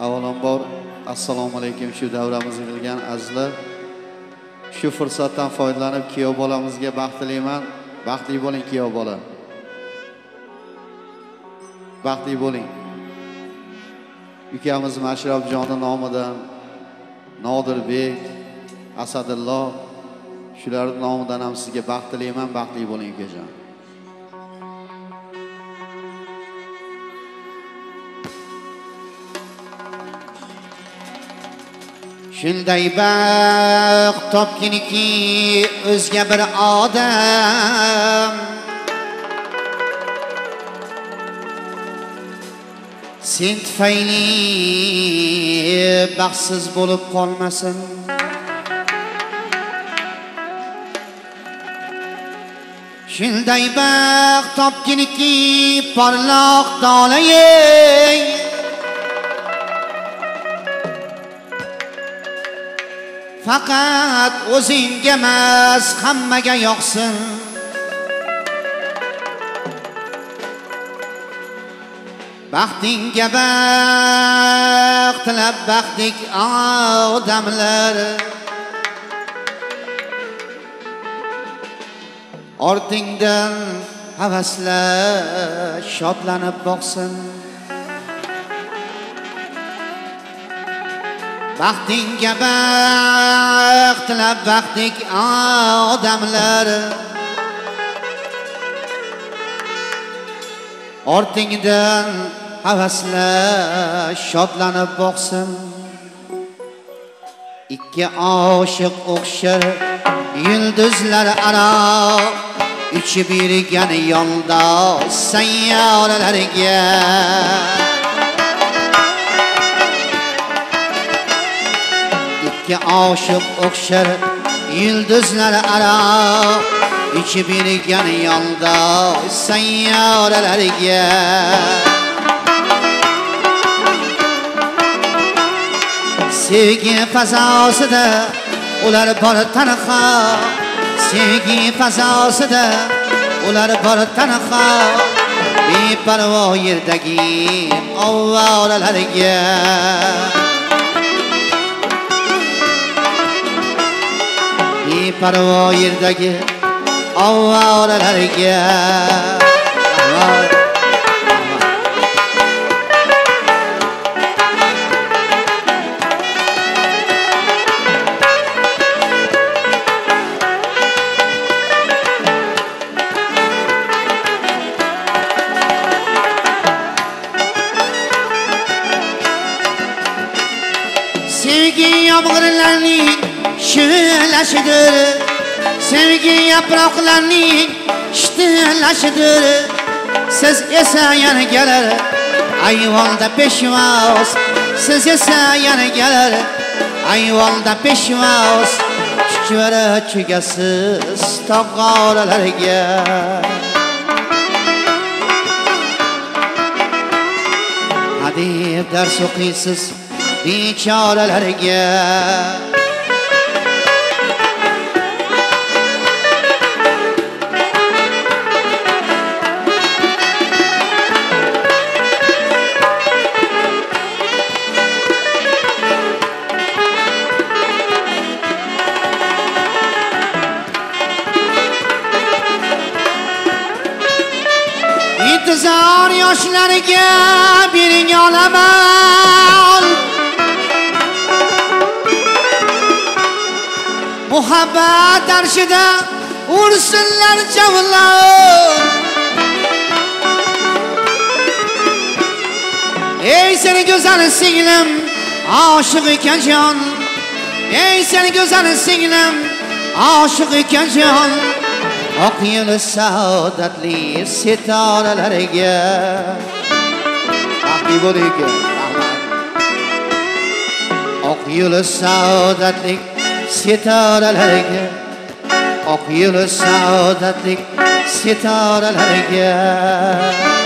Avvalambor assalomu alaykum. Shu davramizga kelgan azizlar, shu fursatdan foydalanib kuyov bolamizga baxtliman. Baxtli bo'ling kuyov bola. Baxtli bo'ling. Ukamiz Mashrabjonning nomidan Nodirbek, Asadullo shularning nomidan ham sizga baxtliman. Baxtli bo'ling ukajon. Shunday baxt topkiniki o'zga bir odam sen tufayli baxtsiz bo'lib qolmasin. Shunday baxt topkiniki porloq dolayey faqat o'zingga emas hammaga yoqsin. Baxtingga baxt tilab baxtlik odamlar ortingdan havaslar shodlanib boqsin. Baxtingga baxt tilab baxtlik odamlar ortingdan havaslar shodlanib boqsin. Ikki oshiq o'xshar yulduzlar aro uchib yurgan yoldosh sayyoralarga ikki oshiq o'xshar yulduzlar aro uchib yurgan yoldosh sayyoralarga sevgi fazosida ular bor tanho, sevgi fazosida ular bor tanho beparvo yerdagi ovvoralarga beparvo yerdagi ovvoralarga sevgi yomg'irlarning shivirlashidir, sevgi yaproqlarning shitirlashidir. Siz esa yana kelar ayvonda peshvoz, siz esa yana kelar ayvonda peshvoz chuchvara chugasiz tog'oralarga hadeb dars o'qiysiz bechoralarga intizor yoshlarga bering olaman muhabbat arshida ursinlar javlon. Ey seni go'zal singlim oshiq ekanjon, ey seni go'zal singlim oshiq ekanjon oq yo'li saodatli setoralarga baxtli bo'ling. Oq yo'li saodatli setoralarga oq yo'li saodatli setoralarga